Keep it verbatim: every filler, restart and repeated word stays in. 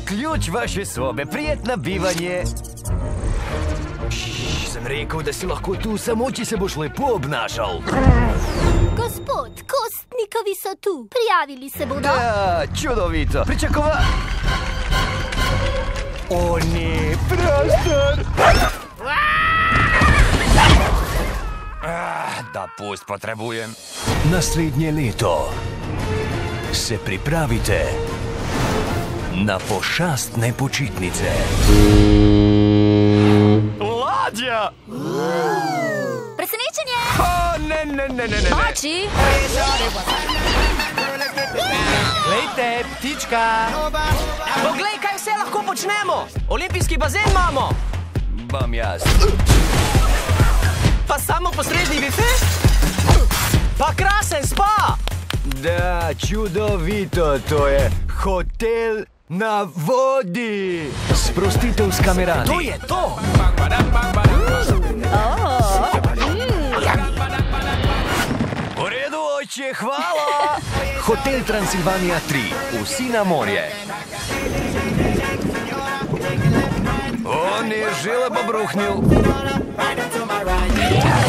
ključ vaše sobe. Prijetno bivanje. Šš, sem rekel, da si lahko tu samo, če se boš lepo obnašal. Gospod, kostnikovi so tu. Prijavili se bodo. Da, čudovito. Pričakova... O ne, prostor. Ah, da pust potrebujem. Naslednje leto se pripravite na pošastne počitnice. Ladja! Presenečenje! O, ne, ne, ne, ne, ne. Oči! Glejte, ptička! Poglej, kaj vse lahko počnemo! Olimpijski bazen imamo! Bam jaz. Pa samo posredni bife? Pa krasen spa! Da, čudovito, to je hotel na vodi. Sprostitev s kamerami. To je to! V redu, oče, hvala. Hotel Transilvanija tri, vsi na morje. On je žele pa bruhnil.